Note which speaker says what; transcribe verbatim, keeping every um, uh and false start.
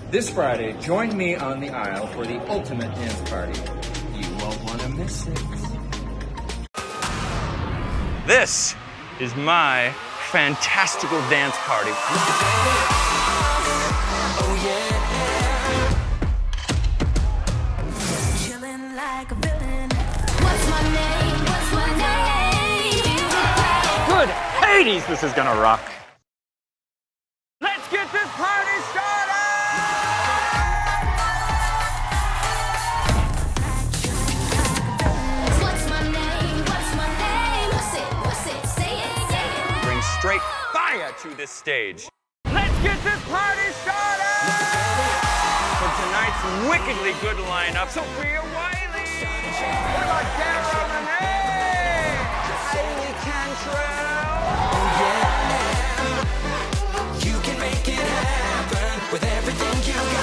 Speaker 1: This Friday, join me on the aisle for the ultimate dance party. You won't want to miss it.
Speaker 2: This is my fantastical dance party.
Speaker 3: Oh yeah. Chilling like a villain. What's my name? What's my name?
Speaker 2: Good Hades, this is gonna rock. Let's get this party started!
Speaker 3: What's my name? What's my name? What's it? What's it? Say it, say it.
Speaker 2: Bring straight fire to this stage. Let's get this party started! For tonight's wickedly good lineup, Sophia Wiley! What about Dara Renee? Hayley Cantrell!
Speaker 3: You can make it happen with everything you got.